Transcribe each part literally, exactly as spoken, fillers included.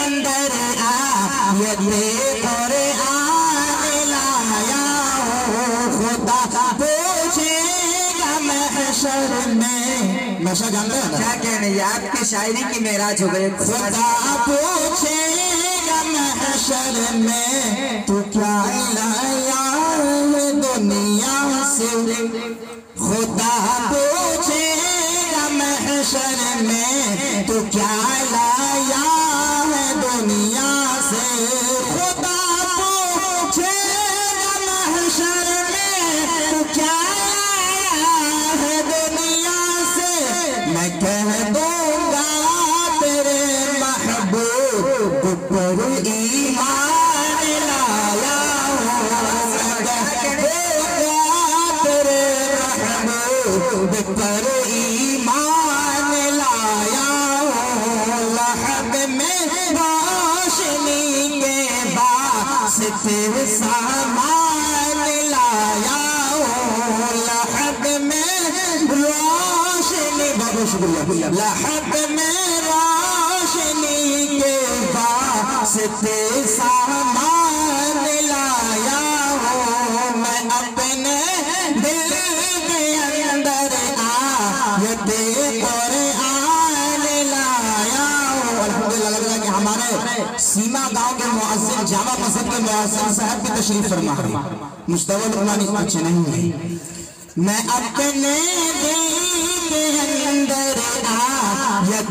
اندر آیت قرآن لایا ہوں خدا پوچھے گا محشر میں محشر جانتے ہیں کیا کہنے یہ آپ کی شاعری کی معراج ہو گئے خدا پوچھے گا محشر میں تو کیا لایا ہے دنیا سے خدا پوچھے گا محشر میں تو کیا لایا ہے دنیا سے خدا پوچھے گا محشر میں تو کیا لایا ہے دنیا سے میں کہہ دوں گا تیرے محبوب پر ایمان لایا ہوں میں کہہ دوں گا تیرے محبوب پر ایمان لایا ہوں لحد میں روشنی کے واسطے سامان لایا ہوں لحد میں روشنی بہت شکریہ لحد میں روشنی کے واسطے سامان لایا ہوں میں اپنے دل کے اندر آیت قرآن لایا ہوں الحمدللہ لگ رہا ہے کہ ہمارے سیما گاؤں کے مؤذن جامع مسجد کے مؤذن صاحب بھی تشریف فرما ہے مصطفیٰ لقمانی اچھے نہیں ہے میں اپنے دل کے اندر آیت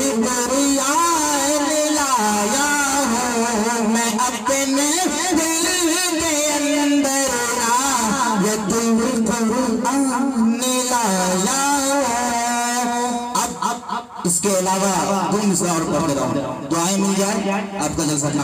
قرآن لایا ہوں میں اپنے دل کے اندر آیت قرآن لایا ہوں اب اس کے علاوہ دو مصرع اور پڑھتے رہو دعائیں مل جائے آپ کا جلسہ